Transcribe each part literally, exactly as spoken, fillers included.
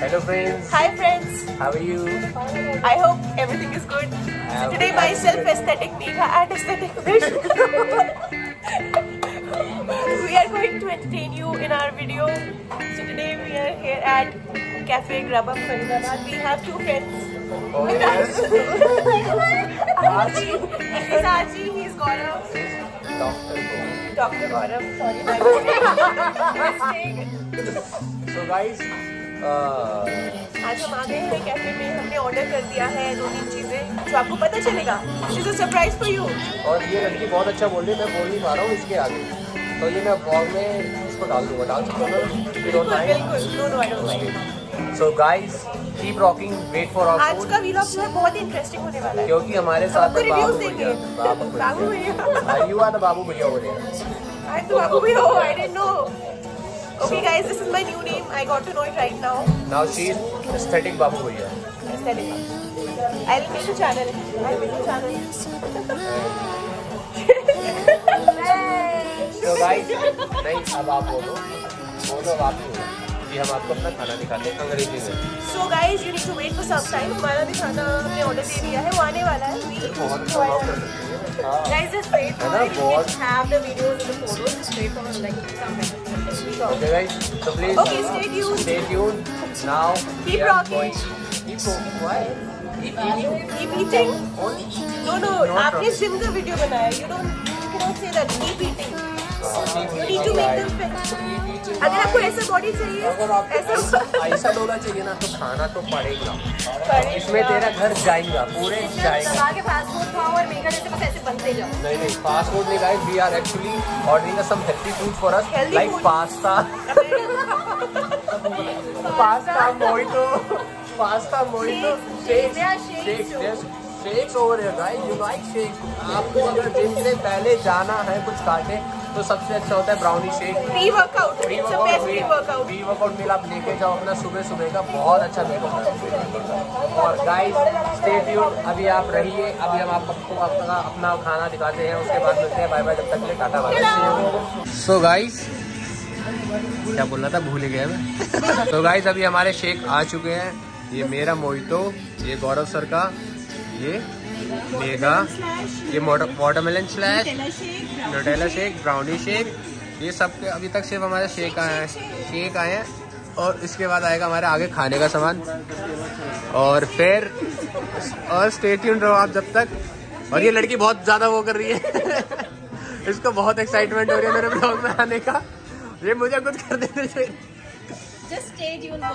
Hello friends. Hi friends. How are you? I hope everything is good. So today myself aesthetic Megha and aesthetic Vish. We are going to entertain you in our video. So today we are here at Cafe Grubhub Faridabad. We have two friends. Oh yes. Archie. He's Archie. He's Gaurav. Doctor Doctor Gaurav. Sorry, my mistake. So guys, uh, आज हम आ गए हैं cafe में. हमने order कर दिया है दो तीन चीजें जो आपको पता चलेगा. This is a surprise for you. और ये लड़की बहुत अच्छा बोल रही है, मैं बोल नहीं पा रहा हूँ इसके आगे. तो ये मैं ब्लॉग में इसको डाल दूँगा. डाल सकता हूँ ना? बिल्कुल बिल्कुल. No no I don't mind. So guys, keep rocking. Wait for our आज का वीलॉग जो है बहुत इंटरेस्टिंग होने वाला है. क्योंकि हमारे साथ आपको रिव्यूज देंगे. बाबू बाबू भैया. You are the बाबू भैया हो रहे हैं. I तो बाबू भैया हो. I didn't know. Okay guys, this is my new name. I got to know it right now. Now she is aesthetic बाबू भैया. Aesthetic. I'll make a channel. I'll make a channel. So guys, नहीं अब आप बोलो. बोलो अब आप बोलो. कि हम आपको अपना खाना दिखाते हैं अंग्रेजी में. So guys, you need to wait for some time. हमारा भी खाना हमने ऑर्डर दे दिया है. वो आने वाला है. Guys, just wait for it. You can have the videos and the photos. Just wait for like some minutes. Okay guys, so please. Okay, stay tuned. Stay tuned. Now. Keep rocking. Keep rocking. Why? Keep eating. Keep eating. No no. आपने gym का video बनाया. You don't. You cannot say that. Keep eating. You need to make them fit. अगर आपको ऐसा body चाहिए, ऐसा ऐसा डोला चाहिए ना तो खाना तो पड़ेगा. इसमें तेरा घर जाएगा, पूरे जाएगा. आगे फास्ट फूड खाओ और मेगा जैसे बस ऐसे बनते जाओ. नहीं नहीं फास्ट फूड नहीं guys, we are actually ordering some healthy food for us like pasta. Pasta mojito, pasta mojito, shakes, shakes, shakes over here guys. You like shakes. आपको अगर जिम से पहले जाना है कुछ काटे तो सबसे अच्छा होता है brownie shake. Pre workout. Pre workout pre workout meal आप लेके जाओ अपना सुबह सुबह का. बहुत अच्छा मील होता है. और गाइस स्टे ट्यून्ड. अभी आप रहिए. अभी हम आपको अपना अपना खाना दिखाते हैं. उसके बाद मिलते हैं. Bye bye. जब तक के लिए टाटा बाय. सो गाइस क्या बोल रहा था भूल गया मैं. तो गाइस अभी हमारे शेक आ चुके हैं. ये मेरा मोइटो, ये गौरव सर का, ये मेगा, ये watermelon slush, Nutella shake, brownie shake. ये सब के अभी तक सिर्फ हमारे शेक आए हैं शेक आए हैं और इसके बाद आएगा हमारे आगे खाने का सामान. और फिर और स्टे ट्यून्ड रहो आप जब तक. और ये लड़की बहुत ज़्यादा वो कर रही है. इसको बहुत एक्साइटमेंट हो रही है मेरे ब्लॉग में आने का. ये मुझे कुछ कर देने चाहिए. Just stay tuned.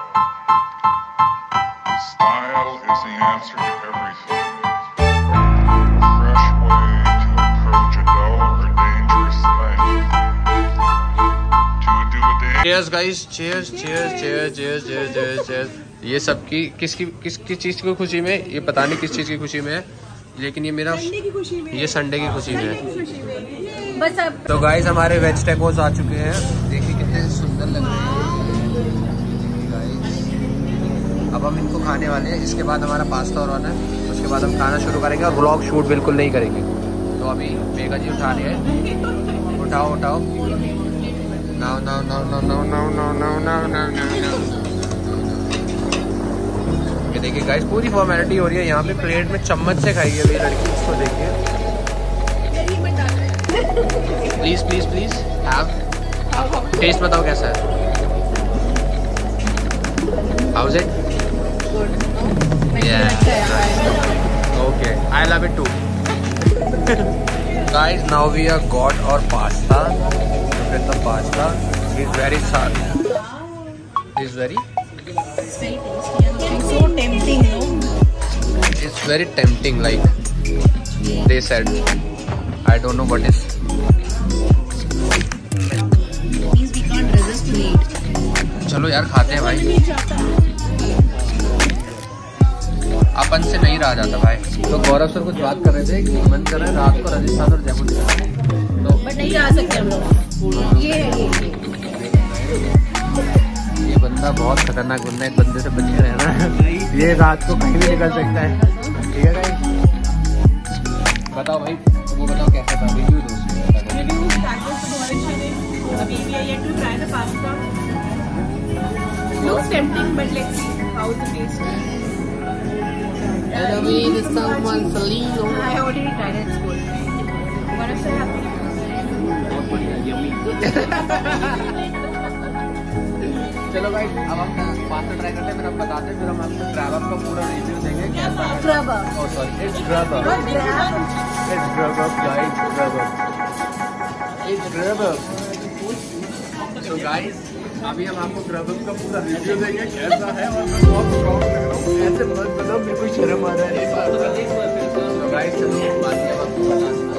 Style is the answer to everything. A fresh way to approach a dull or dangerous thing. To do a day. Cheers guys, cheers, cheers, cheers, cheers, cheers, cheers, cheers. ये सब की किसकी किस किस चीज़ की खुशी में, ये पता नहीं किस चीज़ की खुशी में है, लेकिन ये मेरा संडे की खुशी में, ये संडे की खुशी में है. बस अब तो गाइस हमारे वेज टैकोस आ चुके हैं. देखिए कितने सुंदर लग रहे हैं. अब हम इनको खाने वाले हैं. इसके बाद हमारा पास्ता और आना है. उसके बाद हम खाना शुरू करेंगे और व्लॉग शूट बिल्कुल नहीं करेंगे. तो अभी मेगा जी उठा रहे हैं. उठाओ उठाओ. Now now now now now now now now now now now. ये देखिए गाइस पूरी फॉर्मेलिटी हो रही है यहाँ पे. प्लेट में चम्मच से खाई है मेरी लड़की. इसको देखिए. Please please please have taste बताओ कैसा है. How is it? Okay, I love it too. Guys, now we have got our pasta. Look at the pasta. It's very soft. It's very. it's so tempting, no? It's very tempting, like they said. I don't know what is. Means we can't resist to eat. चलो यार खाते हैं भाई. अपन से नहीं रहा जाता भाई. तो गौरव सर कुछ बात कर रहे थे कि मन कर रहा है रात को राजस्थान और जयपुर जाना. तो बट नहीं जा सकते हम लोग. ये है ये ये बंदा बहुत खतरनाक बंदा है. इस बंदे से बच के रहना. ये रात को कहीं भी निकल सकता है. ठीक है भाई. बताओ भाई, वो बताओ कैसा था रिव्यू दो. अभी we are yet to try the pasta. Looks tempting, but let's see how the taste is. Halloween is someone Salino. I already tried it. It's good. What is it happening? बहुत बढ़िया, yummy. चलो भाई, अब हम pasta try करते हैं, फिर हम बताते हैं, फिर हम आपको ग्रैब अप का पूरा रिव्यू देंगे कैसा है। Grab up. Oh sorry, it's grab up. What grab? It's grab up, guys. Grab up. It's grab up. So guys, अभी हम आपको ग्रैब अप का पूरा रिव्यू देंगे कैसा है, और मैं बहुत शौक लग रहा हूँ। ऐसे मत बताओ, मेरे को शर्म आ रहा है। So guys, चलो बाद में आपको बताते हैं।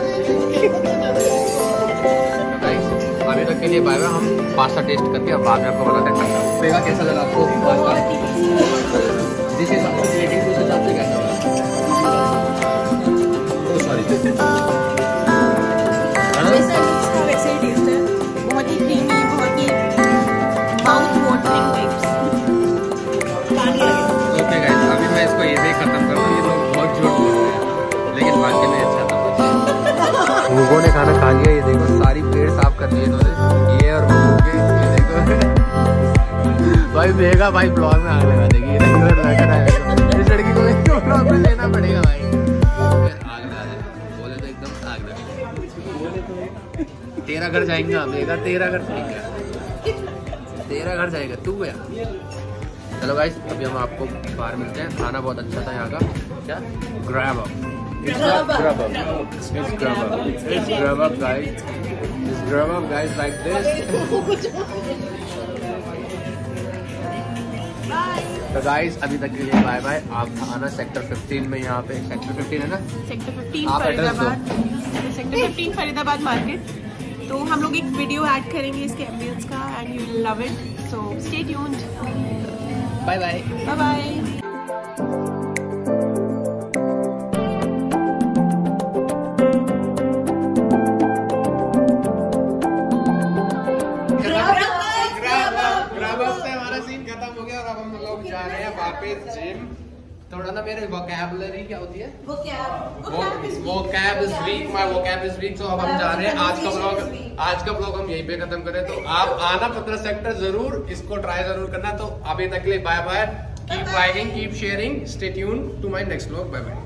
Guys, अभी तक के लिए बाय बाय। हम पास्ता टेस्ट करके अब बाद में आपको बताते हैं पेगा कैसा लगा आपको पास्ता। जिस हिसाब से रेटिंग उस हिसाब से कैसा होगा। सॉरी जैसा इसका वैसे ही टेस्ट है, बहुत ही क्रीमी, बहुत ही mouth watering types. Okay guys, अभी मैं इसको ये भी खत्म कर दूँ। ये लोग बहुत झूठ बोल रहे हैं, लेकिन वाकई में अच्छा था। मुगो ने खाना खा लिया, ये देखो सारी प्लेट साफ कर ली इन्होंने, ये और मुगो के, ये देखो भाई मेगा भाई ब्लॉग में आग लगा देगी। रेगुलर लड़का आएगा, इस लड़की को ब्लॉग में लेना पड़ेगा भाई। आग लगा दे, बोले तो एकदम आग लगा। तेरा घर जाएंगे मेगा, तेरा घर जाएंगे, तेरा घर जाएगा तू गया। चलो गाइस, अभी हम आपको बाहर मिलते हैं। खाना बहुत अच्छा था यहाँ का। क्या grab up, it's not grab up, it's grab up, it's grab up guys, it's grab up guys like this. तो गाइस अभी तक के लिए बाय बाय। आप आना सेक्टर फिफ्टीन में, यहाँ पे सेक्टर फिफ्टीन है ना, सेक्टर फिफ्टीन आप एड्रेस दो। Faridabad, sector fifteen Faridabad market. तो हम लोग एक वीडियो ऐड करेंगे इसके एम्बियंस का, and you will love it, so stay tuned. Bye bye, bye bye. Gym. थोड़ा ना मेरे वोकैबुलरी क्या होती है, vocab is weak, my vocab is weak. तो अब हम जा रहे हैं। आज का ब्लॉग आज का ब्लॉग हम यहीं पे खत्म करें। तो आप आना पंद्रह सेक्टर जरूर, इसको ट्राई जरूर करना। तो अभी तक के लिए bye bye, keep liking, keep sharing, stay tuned to my next blog. Bye bye.